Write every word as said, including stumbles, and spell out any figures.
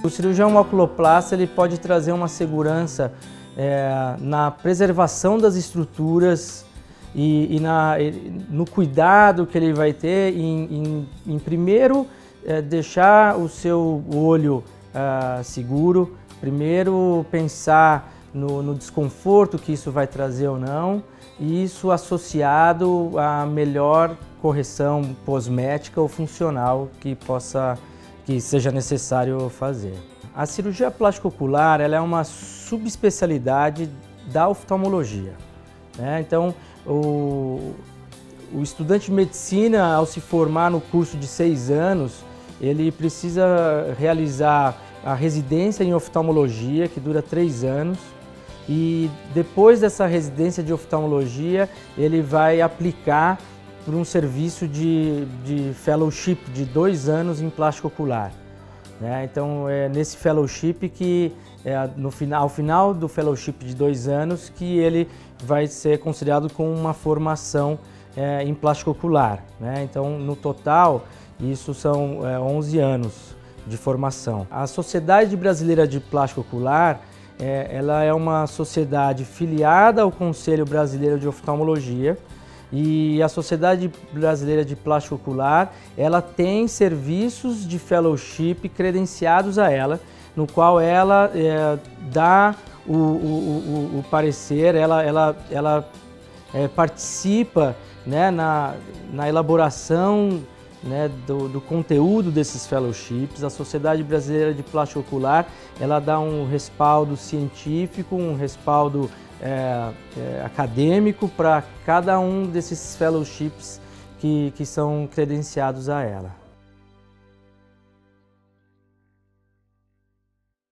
O cirurgião oculoplasta ele pode trazer uma segurança é, na preservação das estruturas e, e na, no cuidado que ele vai ter em, em, em primeiro é, deixar o seu olho uh, seguro, primeiro pensar no, no desconforto que isso vai trazer ou não, e isso associado à melhor correção cosmética ou funcional que possa que seja necessário fazer. A cirurgia plástica ocular ela é uma subespecialidade da oftalmologia, né? Então, o, o estudante de medicina, ao se formar no curso de seis anos, ele precisa realizar a residência em oftalmologia, que dura três anos, e depois dessa residência de oftalmologia, ele vai aplicar por um serviço de, de fellowship de dois anos em plástica ocular, né? Então é nesse fellowship que, é, no final, ao final do fellowship de dois anos, que ele vai ser considerado como uma formação é, em plástica ocular, né? Então no total isso são é, onze anos de formação. A Sociedade Brasileira de Plástica Ocular é, ela é uma sociedade filiada ao Conselho Brasileiro de Oftalmologia. E a Sociedade Brasileira de Plástica Ocular, ela tem serviços de fellowship credenciados a ela, no qual ela é, dá o, o, o, o parecer, ela, ela, ela é, participa, né, na, na elaboração, né, do, do conteúdo desses fellowships. A Sociedade Brasileira de Plástica Ocular, ela dá um respaldo científico, um respaldo É, é, acadêmico para cada um desses fellowships que, que são credenciados a ela.